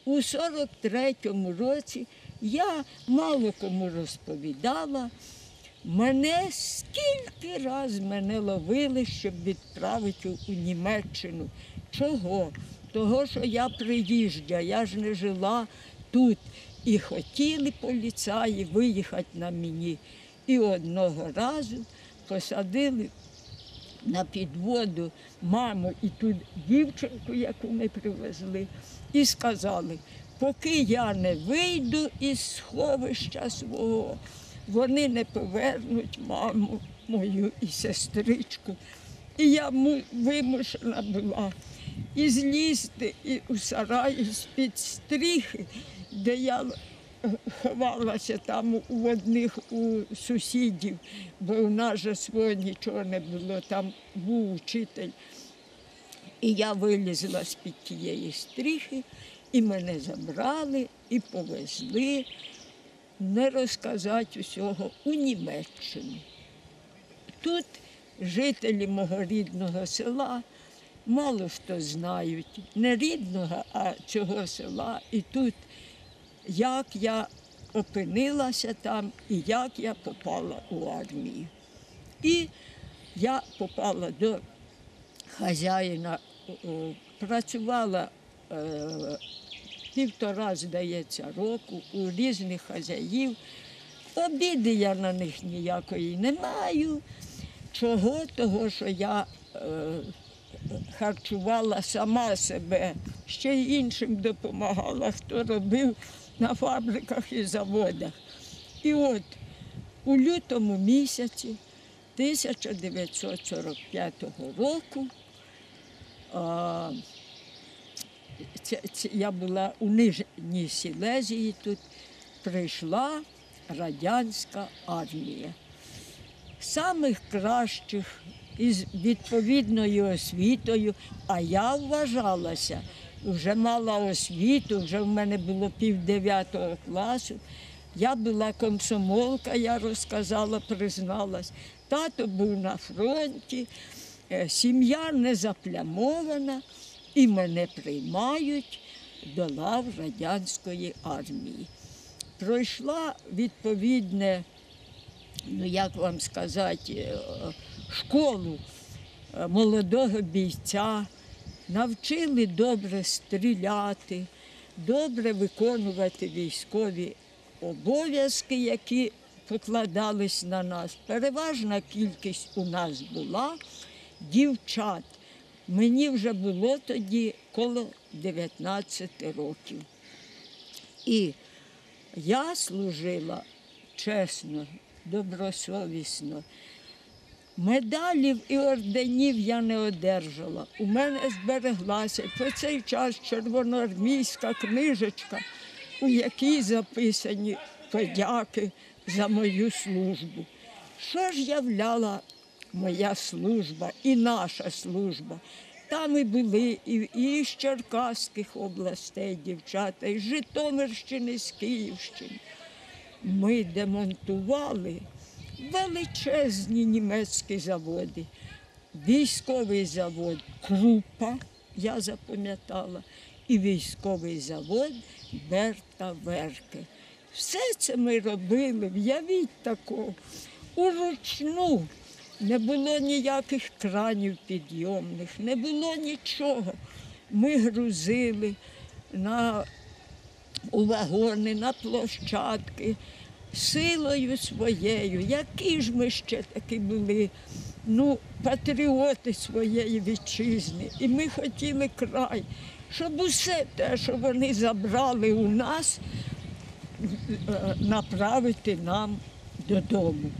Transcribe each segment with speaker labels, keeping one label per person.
Speaker 1: у 43-му році я мало кому розповідала, мене скільки раз мене ловили, щоб відправити у Німеччину. Чого? Того, що я приїжджа, я ж не жила тут. І хотіли поліцаї виїхати на мені. І одного разу посадили на підводу маму і ту дівчинку, яку ми привезли, і сказали, поки я не вийду із сховища свого, вони не повернуть маму мою і сестричку. І я вимушена була і злізти і у сараї з-під стріхи, де я ховалася там у одних у сусідів, бо у нас же свого нічого не було, там був учитель. І я вилізла з-під тієї стріхи, і мене забрали, і повезли, не розказати усього, у Німеччину. Тут жителі мого рідного села мало хто знають, не рідного, а цього села. І тут, як я опинилася там і як я попала у армію. І я попала до хазяїна, працювала 1,5, здається, року у різних хазяїв. Обіди я на них ніякої не маю. Чого? Того, що я харчувала сама себе, ще й іншим допомагала, хто робив на фабриках і заводах. І от у лютому місяці 1945 року я була у Нижній Сілезії, тут прийшла радянська армія. Самих кращих із відповідною освітою, а я вважалася, вже мала освіту, вже в мене було 8-9 класу. Я була комсомолка, я розказала, призналась. Тато був на фронті, сім'я не заплямована, і мене приймають до лав радянської армії. Пройшла відповідне, ну як вам сказати, школу молодого бійця, навчили добре стріляти, добре виконувати військові обов'язки, які покладались на нас. Переважна кількість у нас була дівчат. Мені вже було тоді коло 19 років. І я служила чесно, добросовісно. Медалів і орденів я не одержала. У мене збереглася по цей час червоноармійська книжечка, у якій записані подяки за мою службу. Що ж являла моя служба і наша служба? Там і були і з Черкаських областей дівчата, і з Житомирщини, з Київщини. Ми демонтували величезні німецькі заводи. Військовий завод Крупа, я запам'ятала, і військовий завод Берта Верке. Все це ми робили, в'явіть такого, уручну. Не було ніяких кранів підйомних, не було нічого. Ми грузили у вагони, на площадки, силою своєю. Які ж ми ще такі були, патріоти своєї вітчизни. І ми хотіли край, щоб усе те, що вони забрали у нас, направити нам додому.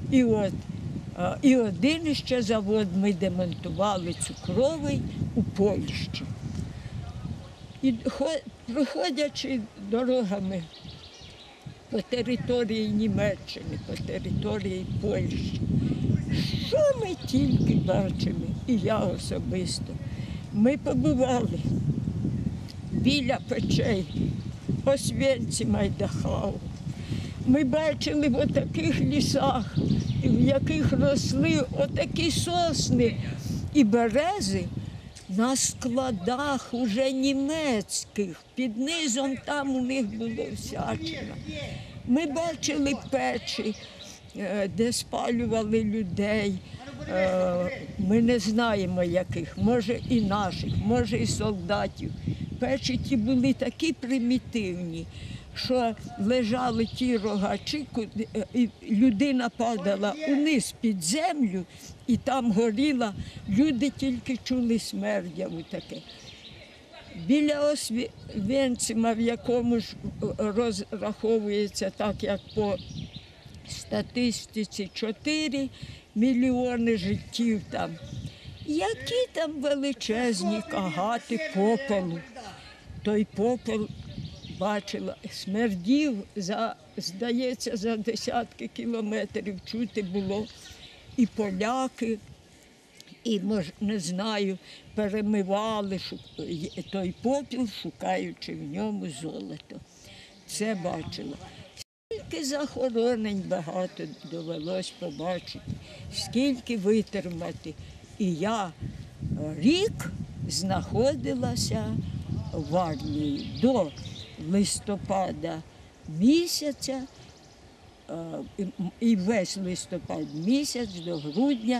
Speaker 1: І один ще завод ми демонтували цукровий у Польщі. І проходячи дорогами по території Німеччини, по території Польщі, що ми тільки бачили, і я особисто. Ми побували біля печей, Освенцима й Дахау. Ми бачили в отаких лісах, в яких росли отакі сосни і берези, на складах уже німецьких, під низом там у них було всячина. Ми бачили печі, де спалювали людей. Ми не знаємо яких, може і наших, може і солдатів. Печі ті були такі примітивні, що лежали ті рогачі, і людина падала униз під землю, і там горіла, люди тільки чули смердяву таке. Біля Освенцима, в якому ж розраховується так, як по статистиці 4 мільйони життів там. Які там величезні кагати попелу. Той попел бачила, смердів, здається, за десятки кілометрів чути було. І поляки, і, не знаю, перемивали той попіл, шукаючи в ньому золото. Це бачила. Скільки захоронень багато довелось побачити, скільки витримати. І я рік знаходилася в армії до листопада місяця, і весь листопад місяць до грудня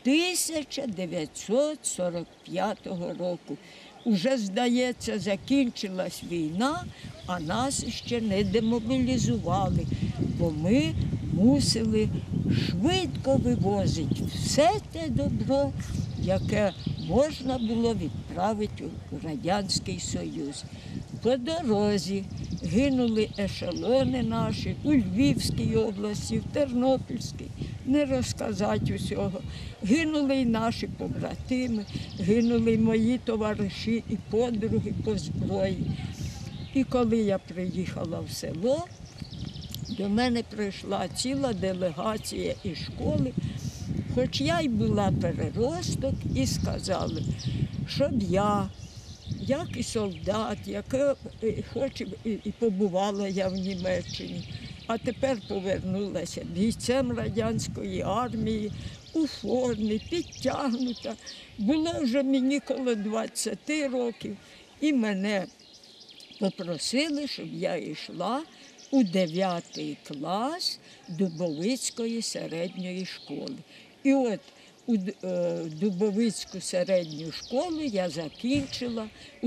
Speaker 1: 1945 року. Уже, здається, закінчилась війна, а нас ще не демобілізували, бо ми мусили швидко вивозити все те добро, яке можна було відправити у Радянський Союз. По дорозі гинули ешелони наші у Львівській області, в Тернопільській, не розказати усього. Гинули й наші побратими, гинули й мої товариші і подруги по зброї. І коли я приїхала в село, до мене прийшла ціла делегація із школи, хоч я й була переросток, і сказали, щоб я, як і солдат, хоч і побувала я в Німеччині, а тепер повернулася бійцем радянської армії, у формі, підтягнута. Було вже мені коло 20 років, і мене попросили, щоб я йшла у 9 клас Дубовицької середньої школи. І от у Дубовицьку середню школу я закінчила у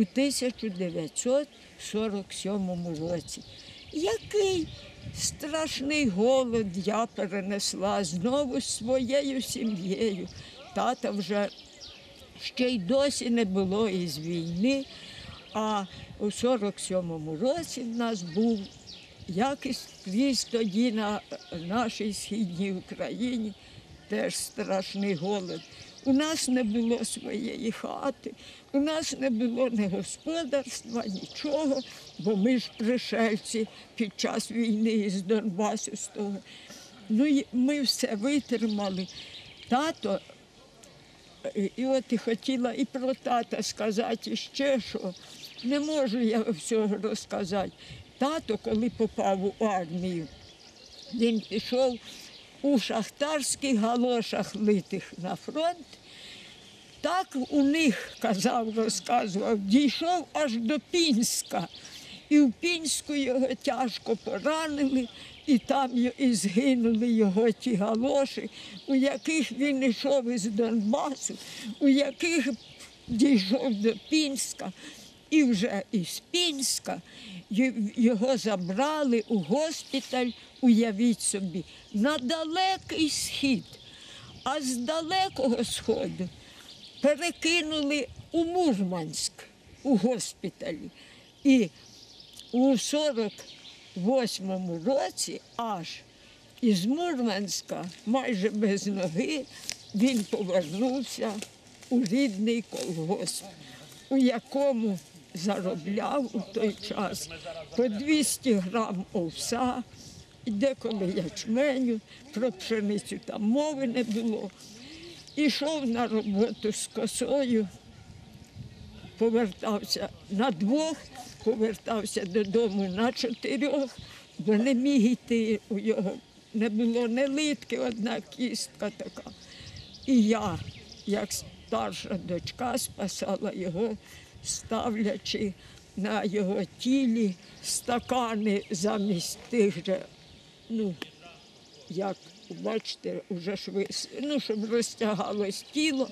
Speaker 1: 1947 році. Який страшний голод я перенесла знову з своєю сім'єю. Тата вже ще й досі не було із війни, а у 47-му році в нас був, як і скрізь тоді на нашій східній Україні, теж страшний голод. У нас не було своєї хати, у нас не було ні господарства, нічого, бо ми ж пришельці під час війни із Донбасу з того. Ну, і ми все витримали. Тато, і от і хотіла і про тата сказати ще, що не можу я всього розказати. Тато, коли попав у армію, він пішов у шахтарських галошах литих на фронт. Так у них, казав, розказував, дійшов аж до Пінська. І в Пінську його тяжко поранили, і там і згинули його ті галоші, у яких він йшов із Донбасу, у яких дійшов до Пінська. І вже із Пінська його забрали у госпіталь, уявіть собі, на далекий схід. А з далекого сходу перекинули у Мурманськ, у госпіталі. І у 48-му році аж із Мурманська, майже без ноги, він повернувся у рідний колгосп, у якому заробляв у той час по 200 грам овса, і деколи ячменю, про пшеницю там мови не було. Ішов на роботу з косою, повертався на 2, повертався додому на 4, бо не міг йти, у його не було ні литки, одна кістка така. І я, як старша дочка спасала його, ставлячи на його тілі стакани замість тих же, як бачите, вже щоб розтягалось тіло,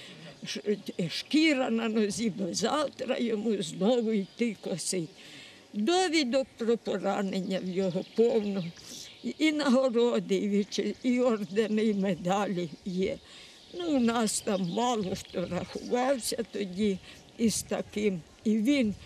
Speaker 1: шкіра на нозі, бо завтра йому знову йти косить. Довідок про поранення в його повно, і нагороди, і ордени, і медалі є. У нас там мало хто рахувався тоді із таким. І він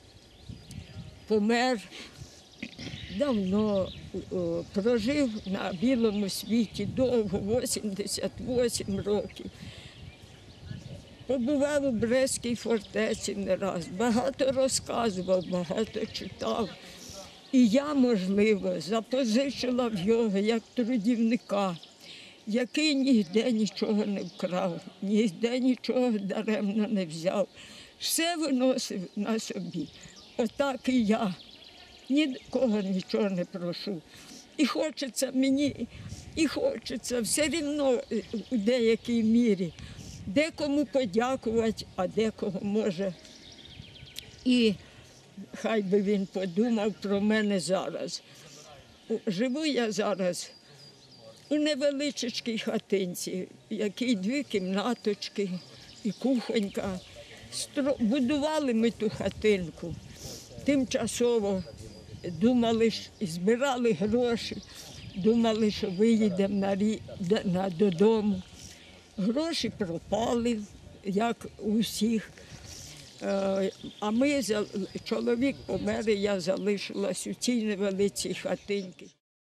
Speaker 1: помер давно, прожив на білому світі довго, 88 років. Побував у Брестській фортеці не раз, багато розказував, багато читав. І я, можливо, запозичила в його як трудівника, який ніде нічого не вкрав, ніде нічого даремно не взяв. Все виносив на собі. Отак і я. Нікого нічого не прошу. І хочеться мені, і хочеться все рівно у деякій мірі. Декому подякувати, а декого може. І хай би він подумав про мене зараз. Живу я зараз у невеличкій хатинці, в якій 2 кімнаточки і кухонька. Будували ми ту хатинку. Тимчасово думали, збирали гроші, думали, що виїдемо додому. Гроші пропали, як у всіх. А чоловік помер, і я залишилась у цій невеличкій хатинці.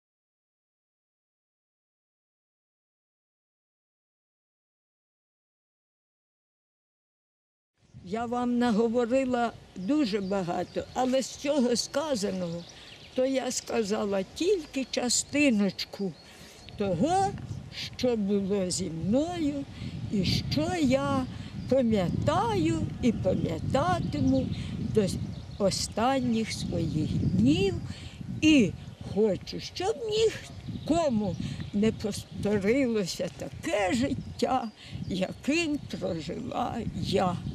Speaker 1: Я вам наговорила дуже багато, але з цього сказаного, то я сказала тільки частиночку того, що було зі мною і що я пам'ятаю і пам'ятатиму до останніх своїх днів. І хочу, щоб нікому не повторилося таке життя, яким прожила я.